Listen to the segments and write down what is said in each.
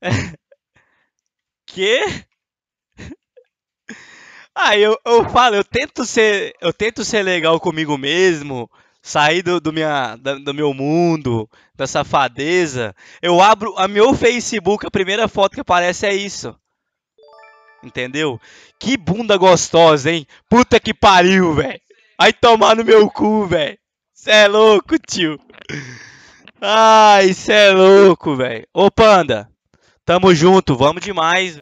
Que? Ah, eu falo, eu tento ser legal comigo mesmo, sair do meu mundo, da safadeza. Eu abro a meu Facebook, a primeira foto que aparece é isso. Entendeu? Que bunda gostosa, hein? Puta que pariu, velho. Vai tomar no meu cu, velho. Cê é louco, tio. Ai, cê é louco, velho. Ô, Panda, tamo junto, vamos demais.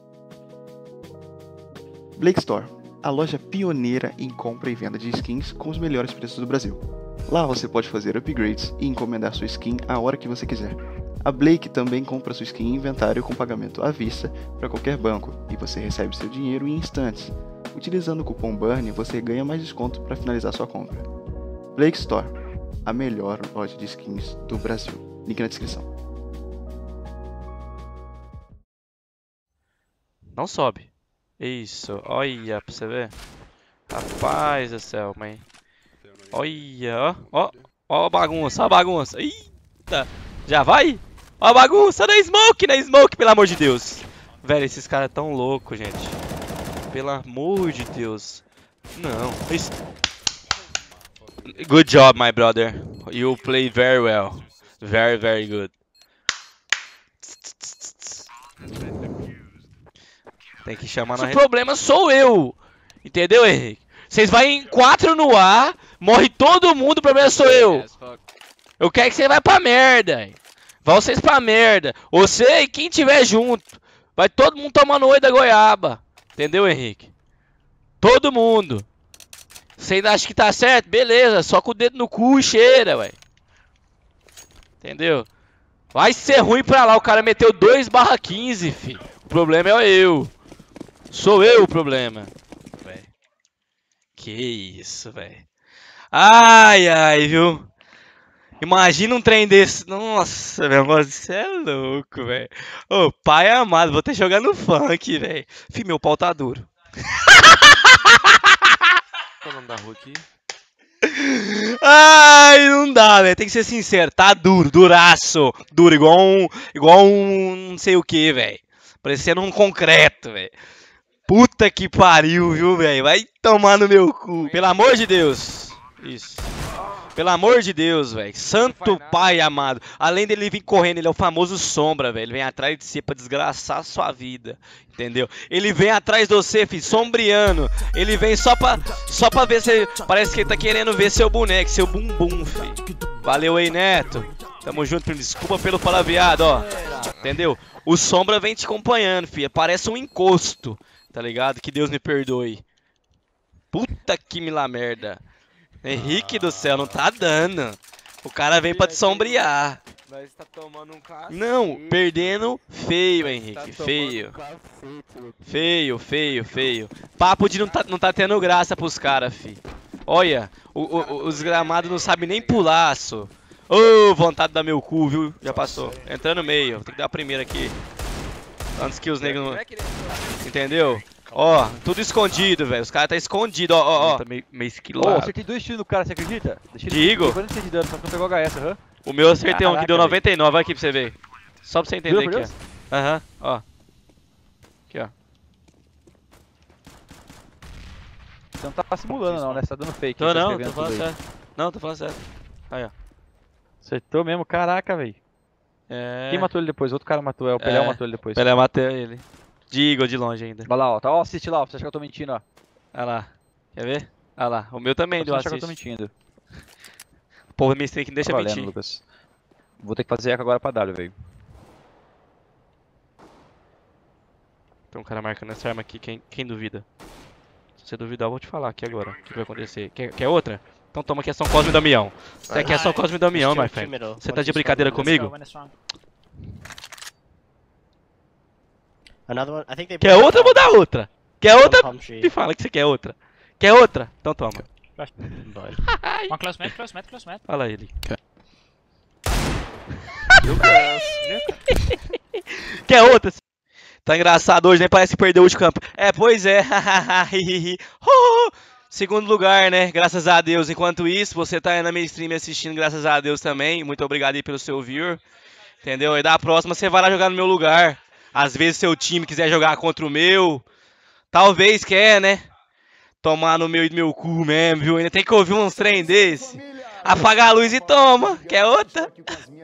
Blake Store, a loja pioneira em compra e venda de skins com os melhores preços do Brasil. Lá você pode fazer upgrades e encomendar sua skin a hora que você quiser. A Blake também compra sua skin em inventário com pagamento à vista para qualquer banco e você recebe seu dinheiro em instantes. Utilizando o cupom BURN você ganha mais desconto para finalizar sua compra. Blake Store, a melhor loja de skins do Brasil. Link na descrição. Não sobe. Isso, olha pra você ver. Rapaz do céu, mãe. Olha, ó, ó a bagunça, ó a bagunça. Eita, já vai? Ó a bagunça, na smoke, pelo amor de Deus. Velho, esses caras tão loucos, gente. Pelo amor de Deus. Não. Good job, my brother. You play very well. Very, very good. Tem que chamar na... O problema sou eu. Entendeu, Henrique? Vocês vão em 4 no ar, morre todo mundo, o problema sou eu. Eu quero que você vá pra merda. Vão vocês pra merda. Você e quem tiver junto. Vai todo mundo tomando oi da goiaba. Entendeu, Henrique? Todo mundo. Você ainda acha que tá certo? Beleza, só com o dedo no cu e cheira, ué. Entendeu? Vai ser ruim pra lá, o cara meteu 2/15, fi. O problema é eu. Sou eu o problema. Véi. Que isso, velho. Ai, ai, viu? Imagina um trem desse. Nossa, meu amor, você é louco, velho. Ô, pai amado, vou ter que jogar no funk, velho. Fih, meu pau tá duro. Qual é o nome da rua aqui? Ai, não dá, velho. Tem que ser sincero. Tá duro, duraço. Duro, igual um não sei o que, velho. Parecendo um concreto, velho. Puta que pariu, viu, velho? Vai tomar no meu cu. Pelo amor de Deus. Isso. Pelo amor de Deus, velho. Santo pai amado. Além dele vir correndo, ele é o famoso sombra, velho. Ele vem atrás de você pra desgraçar a sua vida. Entendeu? Ele vem atrás de você, filho, sombreando. Ele vem só pra ver se... Parece que ele tá querendo ver seu boneco, seu bumbum, filho. Valeu aí, Neto. Tamo junto, filho. Desculpa pelo palavreado, ó. Entendeu? O sombra vem te acompanhando, filho. Parece um encosto. Tá ligado? Que Deus me perdoe. Puta que me lá merda. Henrique do céu, não tá dando. O cara vem pra te sombrear. Mas tá tomando um cacete. Não, perdendo feio, Henrique. Feio. Feio, feio, feio. Papo de não tá tendo graça pros caras, fi. Olha, os gramados não sabem nem pular, só. Ô, vontade de dar meu cu, viu? Já passou. Entrando no meio. Tem que dar a primeira aqui. Antes que os negros não... Entendeu? Ó, tudo escondido, velho. Os caras tá escondido, ó. Tá meio esquilado. Ô, acertei 2 tiros no cara, você acredita? Digo. 46 de dano, só que não pegou HS, aham. O meu eu acertei um que deu Caraca, 99, vai aqui pra você ver. Só pra você entender Juro por aqui, ó. Aham, ó. Aqui, ó. Você não tá simulando não, né? Você tá dando fake. Tô tá não, escrevendo tô falando tudo aí. sério. Não, tô falando sério. Aí, ó. Acertou mesmo, caraca, velho. É. Quem matou ele depois? Outro cara matou, o Pelé matou ele depois. Pelé matou ele. De Eagle, de longe ainda. Olha lá, ó. Tá, ó, assiste lá, ó. Você acha que eu tô mentindo, ó. Olha lá. Quer ver? Olha lá. O meu também deu Você acha que eu tô assist. mentindo. O povo me streak não deixa Tá valendo, mentir. Lucas. Vou ter que fazer eco agora pra W, velho. Tem um cara marcando essa arma aqui, quem duvida? Se você duvidar, eu vou te falar aqui agora. O que vai acontecer? Quer outra? Então toma aqui a São Cosme e Damião. Você quer São Cosme e Damião, my friend? Você tá de brincadeira comigo? Quer outra, eu vou dar outra. Quer outra? Me fala que você quer outra. Quer outra? Então toma. One close mid. Fala ele. Quer outra? Tá engraçado hoje, nem parece que perdeu o último campo. É, pois é. Segundo lugar, né? Graças a Deus. Enquanto isso, você tá aí na minha stream assistindo, graças a Deus também. Muito obrigado aí pelo seu viewer. Entendeu? E da próxima você vai lá jogar no meu lugar. Às vezes seu time quiser jogar contra o meu. Talvez quer, né? Tomar no meu cu mesmo, viu? Ainda tem que ouvir uns trem desse. Apagar a luz e toma. Quer outra?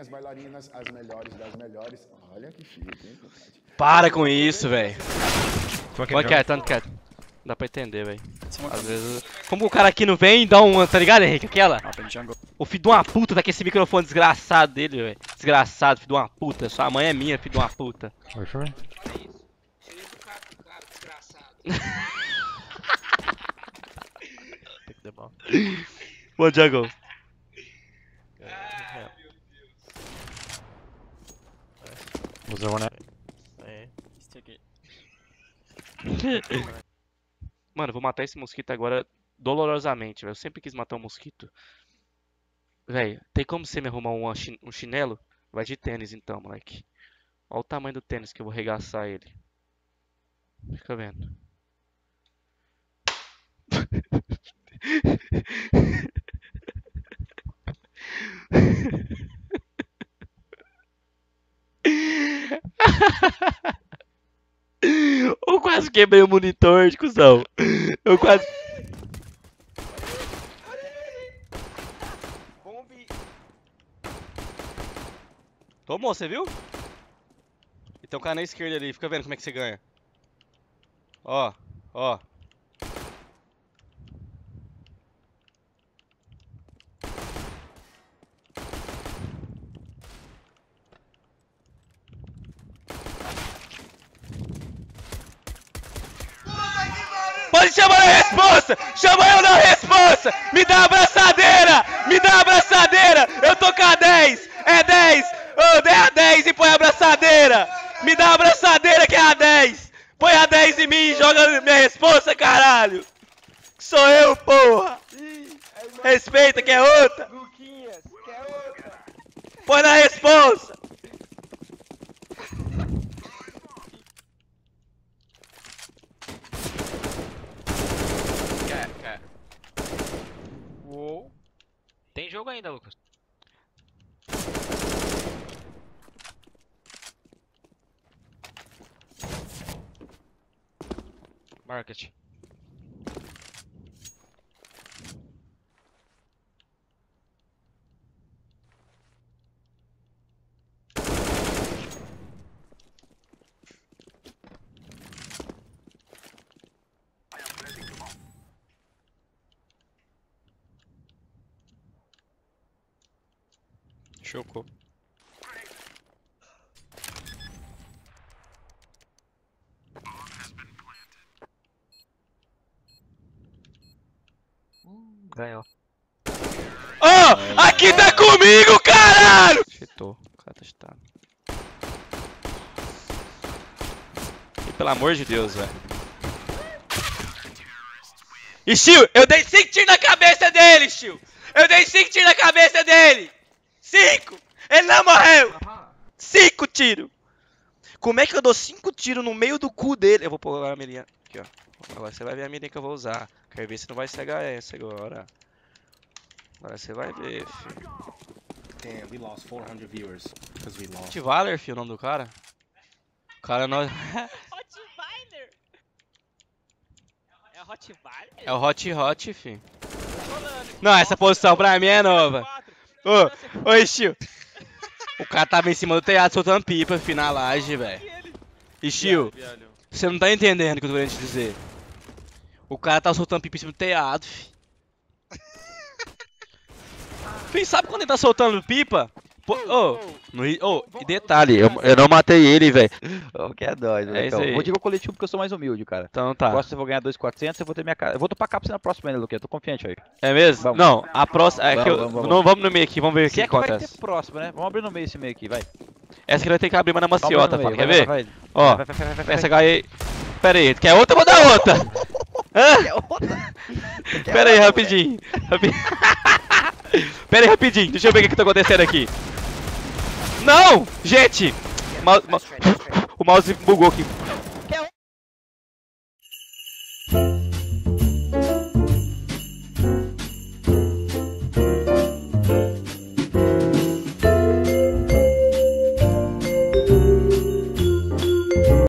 Para com isso, velho. Tanto quieto. Dá pra entender, velho. Às vezes... Como o cara aqui não vem e dá uma, tá ligado, Henrique? Aquela? O filho de uma puta tá com esse microfone desgraçado dele, velho. Desgraçado, filho de uma puta. Sua mãe é minha, filho de uma puta. Bom, Jungle. Mano, eu vou matar esse mosquito agora dolorosamente, velho. Eu sempre quis matar um mosquito. Velho, tem como você me arrumar um chinelo? Vai de tênis então, moleque. Olha o tamanho do tênis que eu vou regaçar ele. Fica vendo. Eu quase quebrei o monitor, de cuzão. Eu quase... Tomou, você viu? E tem um cara na esquerda ali, fica vendo como é que você ganha. Ó, ó. Pode chamar a responsa! Chama eu na responsa! Me dá a abraçadeira! Me dá a abraçadeira! Eu tô com a 10! É 10! Eu dei a 10 e põe a abraçadeira! Me dá a abraçadeira que é a 10! Põe a 10 em mim e joga minha responsa, caralho! Sou eu, porra! Respeita, quer outra? Põe na responsa! Uou. Tem jogo ainda, Lucas. Market. Chocou. Ganhou. Oh! Aqui tá comigo, caralho! Chetou. O cara tá cheatado. E pelo amor de Deus, velho. E Steel, eu dei 5 tiros na cabeça dele, Steel! Eu dei 5 tiros na cabeça dele! 5! Ele não morreu! 5 tiros! Como é que eu dou 5 tiros no meio do cu dele? Eu vou pôr agora a mirinha. Aqui, ó. Agora você vai ver a mirinha que eu vou usar. Quero ver se não vai cegar essa agora. Agora você vai ver, filho. Damn, we lost 400 viewers because we lost. Rottweiler, filho, o nome do cara? O cara não... Rottweiler? É Rottweiler? É o Hot, filho. Não, essa posição pra mim é nova. Ô, Steel. O cara tava em cima do telhado soltando pipa, filho, na laje, velho. Steel, você não tá entendendo o que eu tô querendo te dizer. O cara tava soltando pipa em cima do telhado, filho. Filho, sabe quando ele tá soltando pipa? E detalhe, eu não matei ele, velho. Que é dói, É isso aí. Vou dizer o coletivo porque eu sou mais humilde, cara. Então tá. Gosto se eu vou ganhar 2.400, eu vou ter minha casa. Eu vou topar capa na próxima ainda, Luquinha. Tô confiante aí. É mesmo? Vamos. Não, a próxima. É que Vamos. não, vamos no meio aqui, vamos ver o Se que é que vai acontece. ter próximo, né? Vamos abrir no meio esse meio aqui, vai. Essa aqui vai ter que abrir, mas na maciota, Vamos fala. no meio, Quer ver? vai. Ó, Vai. essa HE. Pera aí, quer outra? Eu vou dar outra. Quer outra? Pera aí, rapidinho. Pera aí, rapidinho. Deixa eu ver o que tá acontecendo aqui. Não! Gente! O mouse bugou aqui.